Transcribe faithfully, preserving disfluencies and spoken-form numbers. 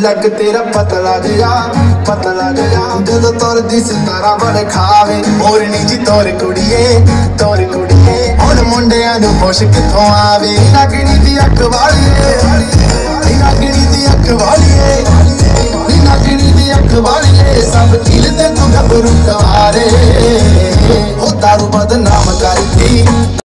ਲੱਗ ਤੇਰਾ ਪਤਲਾ ਜਿਹਾ ਪਤਲਾ ਜਿਹਾ ਜਦੋਂ ਤੁਰਦੀ ਸਿਤਾਰਾ ਬਣ ਖਾਵੇ ਮੋਰਨੀ ਜੀ ਤੋਰ ਕੁੜੀਏ ਤੋਰ ਕੁੜੀਏ ਹੁਣ ਮੁੰਡਿਆਂ ਨੂੰ ਹੋਸ਼ ਕਿੱਥੋਂ ਆਵੇ ਲੱਗਣੀ ਦੀ ਅੱਖ ਵਾਲੀਏ ਲੱਗਣੀ ਦੀ ਅੱਖ ਵਾਲੀਏ